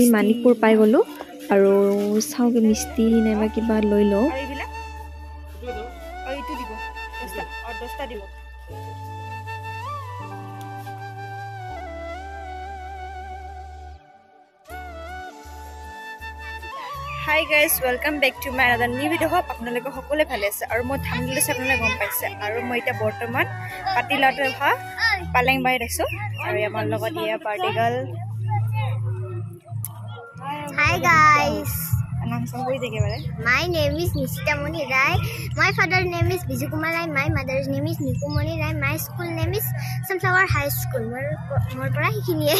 মানিকপুৰ পাই গলো আৰু চাও কি মিষ্টি নাইবা কিবা লৈ লও Hi guys, welcome back to my another new video. Hope আপোনালোকে সকলোৱে ভালে আছে আৰু মই থামনেল চাই আপোনালোকে গম পাইছে আৰু মই এটা বৰ্তমান পাতিলাতে ভা পালেং বাই ৰাখছো আৰু আমাৰ লগত ইয়া পাৰ্টি গাৰ্ল Hi guys, নাম সবই দেখে বাৰে my name is Nishita Moni Rai. My father's name is Biju Kumar Rai. My mother's name is Niku Moni Rai. My school name is Sunflower High School. More para hikiniye.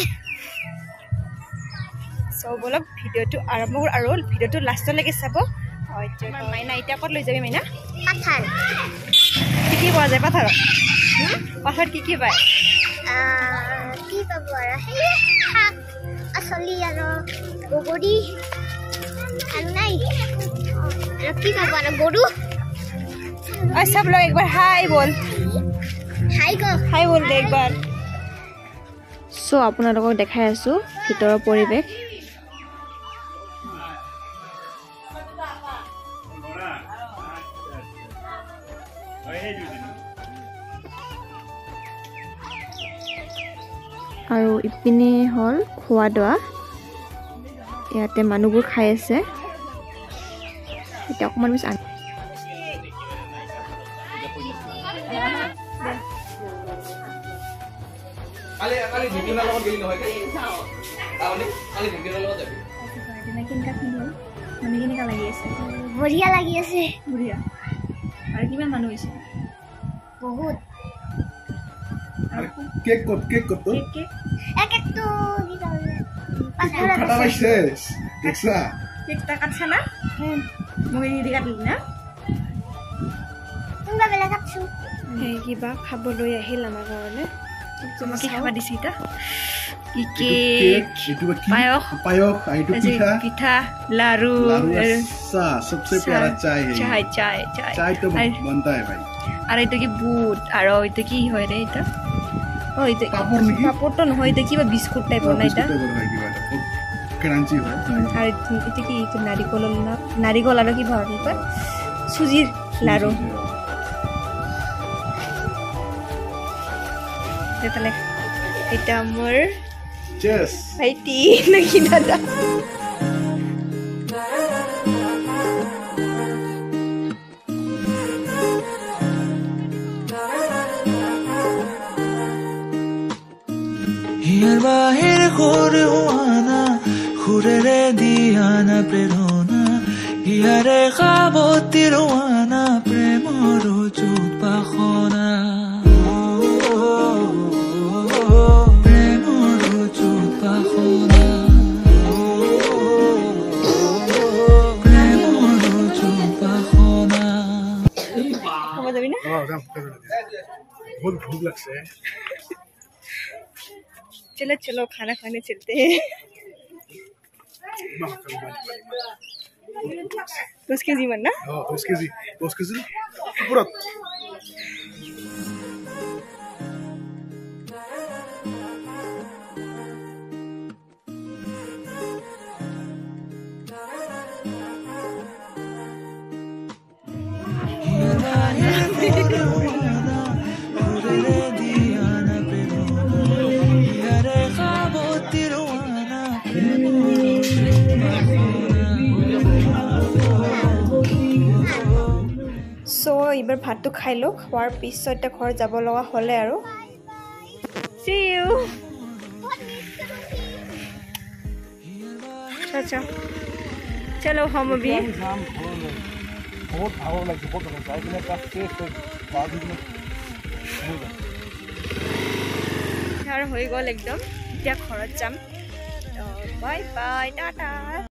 So bolok video to arambor aro video to last lege sabo amar maina eta kot loi jabe maina Pathar. Kiki boa jay pathar pathar kiki bai Ki pabo ara hak asoli aro gogori aru nai aro ki pabo ara goru और सब लोग एक बार हाय बोल हाय बोल दे एक बार सो আপোনালোকক দেখাই আছো ভিতৰৰ পৰিবেশ আৰু ইপিনে হল খোৱা দোৱা ইয়াতে মানুহবোৰ খাই আছে এটা অকমান মিছ কালি ভিডিঅ'ৰ লগত গলি নহয় কালি ভিডিঅ'ৰ লগত যাবি কেনেকা ফিল মানে কেনেকা লাগি আছে बढ़िया লাগি আছে বঢ়িয়া আৰু কিমান মানুহ হৈছে বহুত কেক কত কেক এক এক তো কি তাহলে খাটা পাইছে দেখছা কেকটা কাটছ না মই দি কাটলি না তোমরা বেলা কাটছো হে কিবা খাবলৈ আহিল আমাৰ ঘৰলে তোমাক কি খাবা দিছি তা কি কেক पायक आइटो पिठा लारू सा सबसे प्यारा चाय है चाय तो बनता है भाई अरे तो की बूट और इतो की होय रे इता ओ इतो पापड़ नहीं पापड़ तो নহয় इतो কিবা বিস্কুট টাইপ বনাই তা ক্রাঞ্চি হয় আর ইতো কি ইতো নারিকল আর কি ভাবে পা সুজির লাৰু দেখলে এটা মোৰ Cheers. Haiti lagi nada. Hiyar bahir khore hoana, khurere diana prerona. Hiyare khabotir hoana, premoro chut pakhona. बहुत भूख लगता है चलो चलो खाना खाने चलते हैं 2 केजी मन ना 2 केजी पूरा সো এবাৰ ভাতটো খাই লওক খোৱাৰ পিছত এটা ঘৰ যাব লগা হলে আৰু see you अच्छा चलो हम अभी बहुत भाव लगे बहुत चाय के का टेस्ट बाद में यार হৈ গল একদম এতিয়া ঘৰত যাম বাই বাই টাটা